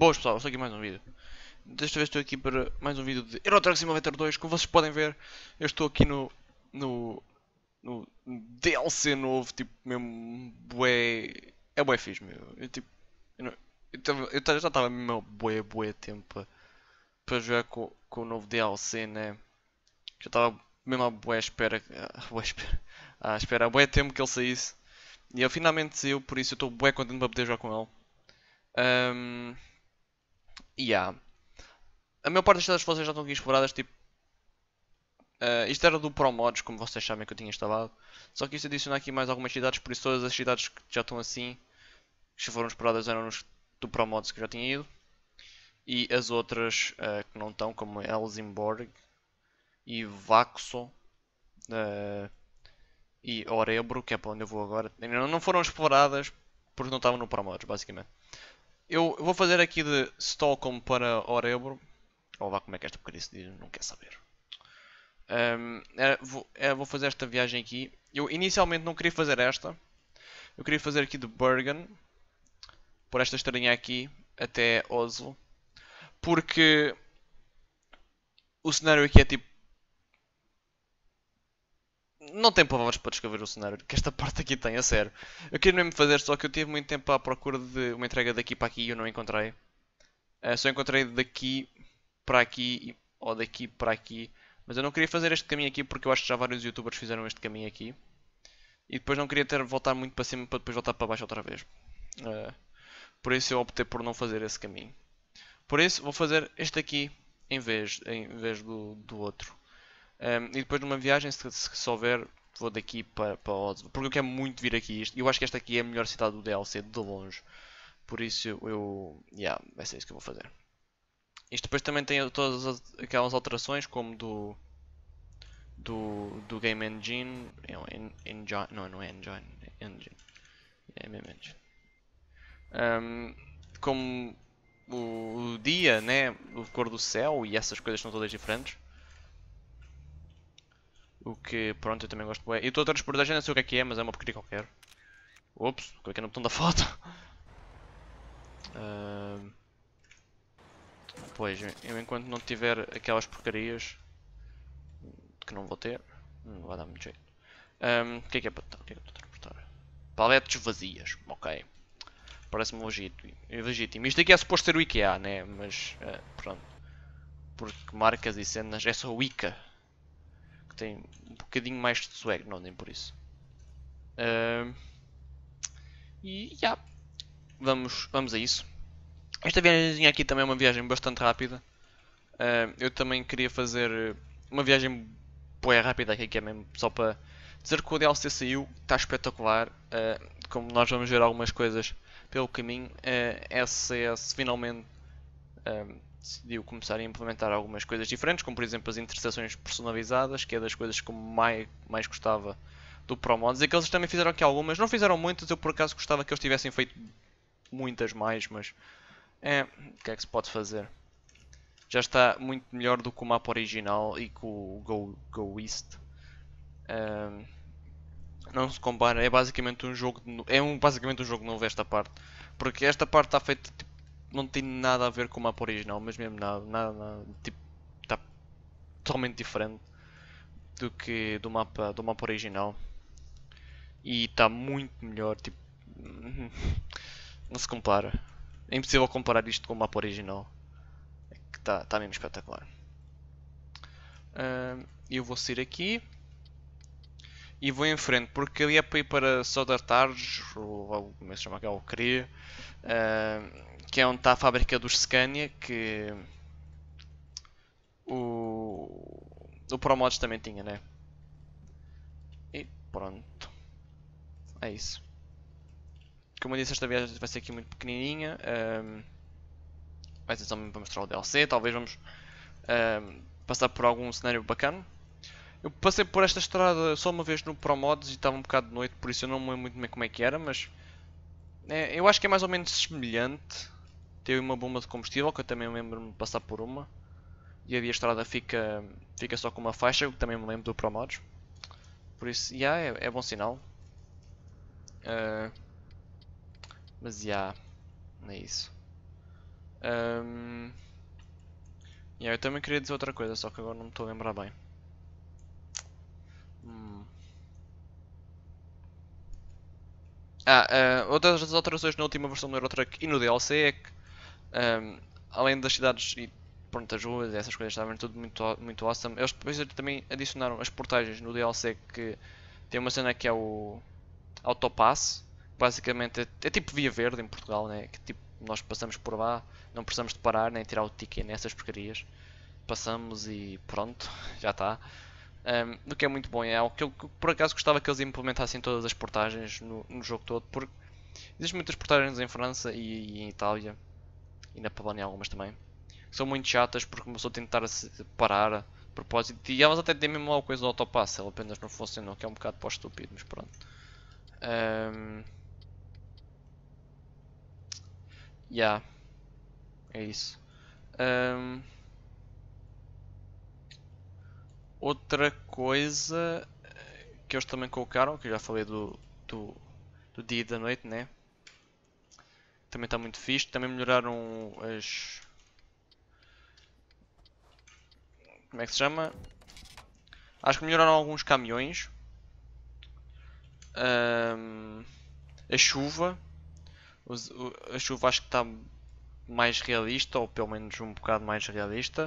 Boas pessoal, estou aqui mais um vídeo. Desta vez estou aqui para mais um vídeo de Euro Truck Simulator 2. Como vocês podem ver, eu estou aqui no, no DLC novo, tipo, mesmo bué. É bué fixe, meu. Eu, tipo, eu, não- já estava mesmo bué tempo para jogar com o novo DLC, né? Já estava mesmo à bué espera, à espera há bué tempo que ele saísse. E ele finalmente saiu, por isso eu estou bué contente para poder jogar com ele. Um, yeah. A maior parte das cidades que vocês já estão aqui exploradas, tipo, isto era do ProMods, como vocês sabem que eu tinha instalado. Só que isto adiciona aqui mais algumas cidades, por isso todas as cidades que já estão assim, que já foram exploradas eram do ProMods que eu já tinha ido. E as outras que não estão, como Helsingborg e Vaxo e Orebro, que é para onde eu vou agora, ainda não foram exploradas porque não estavam no ProMods, basicamente. Eu vou fazer aqui de Stockholm para Orebro. Ou lá como é que esta porcaria se diz, não quer saber. Vou fazer esta viagem aqui. Eu inicialmente não queria fazer esta. Eu queria fazer aqui de Bergen. Por esta estradinha aqui. Até Oslo. Porque o cenário aqui é tipo. Não tem palavras para descrever o cenário que esta parte aqui tem, a sério. Eu queria mesmo fazer, só que eu tive muito tempo à procura de uma entrega daqui para aqui e eu não encontrei. Só encontrei daqui para aqui ou daqui para aqui. Mas eu não queria fazer este caminho aqui porque eu acho que já vários youtubers fizeram este caminho aqui. E depois não queria ter voltar muito para cima para depois voltar para baixo outra vez. Por isso eu optei por não fazer esse caminho. Por isso vou fazer este aqui em vez do outro. E depois numa viagem, se houver, vou daqui para Oslo. Porque eu quero muito vir aqui. Eu acho que esta aqui é a melhor cidade do DLC, de longe. Por isso yeah, vai ser isso que eu vou fazer. Isto depois também tem todas aquelas alterações, como do Game Engine. Engine. Não é Engine. É Engine. É mesmo Engine. Como o dia, né? O cor do céu e essas coisas são todas diferentes. O que, pronto, eu também gosto bem. E estou a transportar, já não sei o que é, mas é uma porcaria qualquer. Ops, cliquei no botão da foto. Pois, eu enquanto não tiver aquelas porcarias, que não vou ter, não vai dar muito jeito. O que é para o que é que eu estou a transportar? Paletes vazias, ok. Parece-me legítimo. Isto aqui é suposto ser o IKEA, né? Mas, pronto. Porque marcas e cenas é só o ICA. Que tem um bocadinho mais de swag, não nem por isso. E, já. Vamos a isso. Esta viagem aqui também é uma viagem bastante rápida. Eu também queria fazer uma viagem boa rápida aqui, que é mesmo só para dizer que o DLC saiu, está espetacular. Como nós vamos ver algumas coisas pelo caminho, a SS finalmente decidiu começar a implementar algumas coisas diferentes, como por exemplo as interseções personalizadas, que é das coisas que mais gostava do ProMods. E que eles também fizeram aqui algumas, não fizeram muitas, eu por acaso gostava que eles tivessem feito muitas mais, mas o que é que se pode fazer? Já está muito melhor do que o mapa original e com o Go East. Não se compara, é basicamente um jogo basicamente um jogo novo esta parte, porque esta parte está feita tipo, não tem nada a ver com o mapa original, mas mesmo nada, tipo, está totalmente diferente do mapa original e está muito melhor, tipo, não se compara. É impossível comparar isto com o mapa original, que está mesmo espetacular. Eu vou sair aqui e vou em frente, porque ali é para ir para Sodertarges, ou como é que se chama aquela queria, que é onde está a fábrica dos Scania, que o ProMods também tinha, né? E pronto, é isso. Como eu disse, esta viagem vai ser aqui muito pequenininha, vai ser só mesmo para mostrar o DLC, talvez vamos passar por algum cenário bacana. Eu passei por esta estrada só uma vez no ProMods e estava um bocado de noite, por isso eu não me lembro muito bem como é que era, mas eu acho que é mais ou menos semelhante. Tem uma bomba de combustível, que eu também lembro-me de passar por uma. E ali a estrada fica só com uma faixa, que também me lembro do ProMods. Por isso, é bom sinal. Mas é isso. Um, eu também queria dizer outra coisa, só que agora não me estou a lembrar bem. Outras alterações na última versão do Euro Truck e no DLC é que, além das cidades e pronto, as ruas e essas coisas estavam tudo muito awesome, eles depois também adicionaram as portagens no DLC que tem uma cena que é o Autopass, basicamente é tipo Via Verde em Portugal, né? Que tipo, nós passamos por lá, não precisamos de parar nem tirar o ticket nessas porcarias. Passamos e pronto, já está. O que é muito bom, é algo que eu por acaso gostava que eles implementassem todas as portagens no jogo todo, porque existem muitas portagens em França e em Itália, e na Polónia algumas também, que são muito chatas porque começou a tentar parar a propósito, e elas até têm mesmo lá a coisa do autopass, ela apenas não funcionou, que é um bocado para estúpido, mas pronto. Yeah, é isso. Outra coisa que eles também colocaram, que eu já falei do dia e da noite, né? Também está muito fixe. Também melhoraram as... Como é que se chama? Acho que melhoraram alguns caminhões. A chuva. A chuva acho que está mais realista, ou pelo menos um bocado mais realista.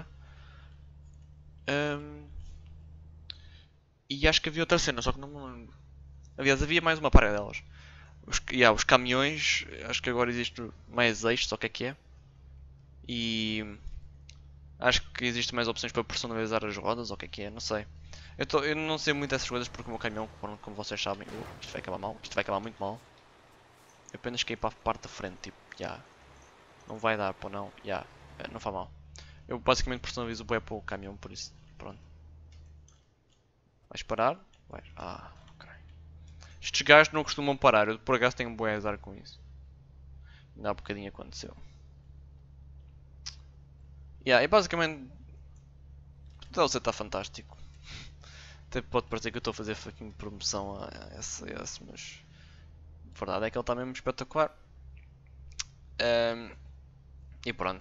E acho que havia outra cena, só que não me lembro. Aliás, havia mais uma parada delas. Os caminhões, acho que agora existe mais eixos, só que é que é. E acho que existem mais opções para personalizar as rodas, ou o que é, não sei. Eu não sei muito dessas coisas porque o meu caminhão, como vocês sabem, isto vai acabar mal, isto vai acabar muito mal. Eu apenas caí para a parte da frente, tipo, já. Não vai dar, pô, não, já. Não faz mal. Eu basicamente personalizo o bué para o caminhão, por isso, pronto. Vais parar? Vai. Ok. Estes gajos não costumam parar, eu por acaso tenho um bué azar com isso. Ainda há bocadinho aconteceu. E basicamente, o DLC está fantástico. Até pode parecer que eu estou a fazer fucking promoção a esse, mas a verdade é que ele está mesmo espetacular. E pronto.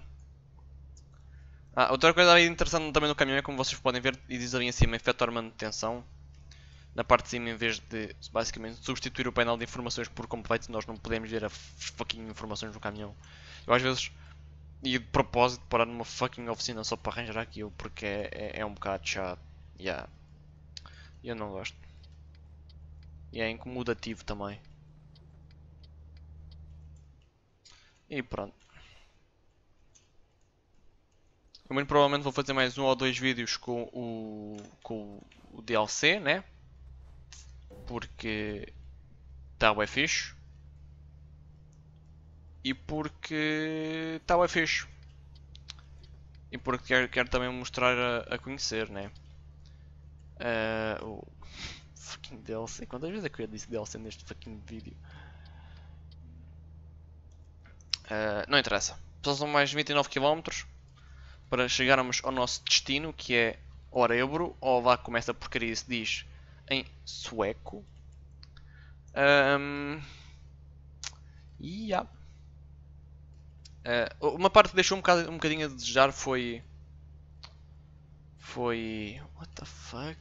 Outra coisa interessante também no caminhão é como vocês podem ver e diz ali em cima efetuar manutenção. Na parte de cima, em vez de basicamente substituir o painel de informações por completo, nós não podemos ver as fucking informações no caminhão. Eu às vezes ia de propósito parar numa fucking oficina só para arranjar aquilo porque é um bocado chato. Yeah. Eu não gosto. E é incomodativo também. E pronto. Eu muito provavelmente vou fazer mais um ou dois vídeos com o DLC, né? Porque está bem fixe. E porque está bem fixe. E porque quero também mostrar a conhecer, né? O fucking DLC. Quantas vezes é que eu disse DLC neste fucking vídeo? Não interessa. São mais 29 km para chegarmos ao nosso destino, que é Orebro, ou lá como essa porcaria se diz em sueco. E uma parte que deixou um bocadinho a desejar foi. What the fuck?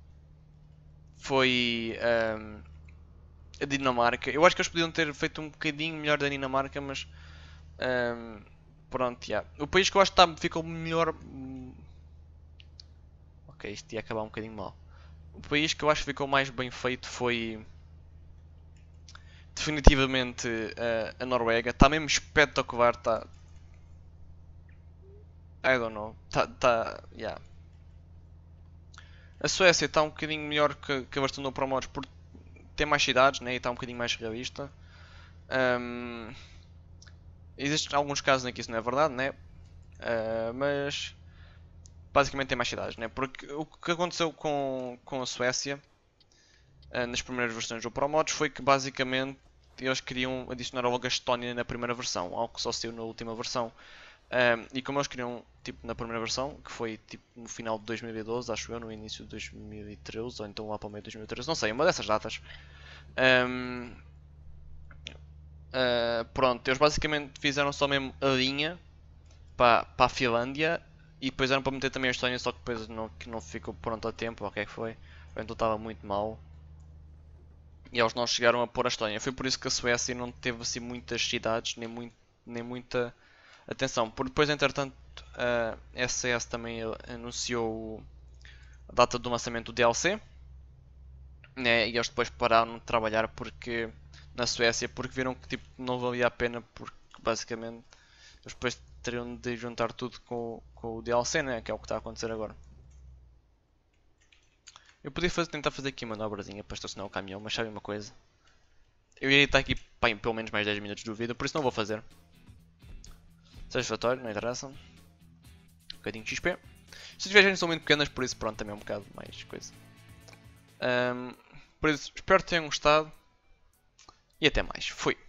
Foi. A Dinamarca. Eu acho que eles podiam ter feito um bocadinho melhor da Dinamarca, mas. Pronto, já. O país que eu acho que ficou melhor. Ok, isto ia acabar um bocadinho mal. O país que eu acho que ficou mais bem feito foi. Definitivamente a Noruega. Está mesmo espetacular. Está. I don't know. Yeah. A Suécia está um bocadinho melhor que a versão do Pro Mods porque tem mais cidades, né? E está um bocadinho mais realista. Existem alguns casos em que isso não é verdade, né? Mas basicamente tem mais cidades, né? Porque o que aconteceu com a Suécia nas primeiras versões do Pro Mods foi que basicamente eles queriam adicionar logo a Estónia na primeira versão, algo que só saiu na última versão. E como eles queriam, tipo, na primeira versão, que foi tipo no final de 2012, acho eu, no início de 2013, ou então lá para o meio de 2013, não sei, uma dessas datas. Pronto, eles basicamente fizeram só mesmo a linha para a Finlândia e depois eram para meter também a Estónia, só que depois que não ficou pronto a tempo, ou o que é que foi. Então estava muito mal. E eles não chegaram a pôr a Estónia. Foi por isso que a Suécia não teve assim muitas cidades, nem muita atenção. Por depois, entretanto, a SCS também anunciou a data do lançamento do DLC. Né, e eles depois pararam de trabalhar porque na Suécia porque viram que tipo, não valia a pena porque basicamente eles depois teriam de juntar tudo com o DLC, né, que é o que está a acontecer agora. Eu podia tentar fazer aqui uma manobrazinha para estacionar o caminhão, mas sabe uma coisa? Eu iria estar aqui pá, em pelo menos mais 10 minutos de vida, por isso não vou fazer. Satisfatório, não interessa. Um bocadinho de XP. Se as viagens são muito pequenas, por isso pronto, também é um bocado mais coisa. Por isso, espero que tenham gostado. E até mais. Fui.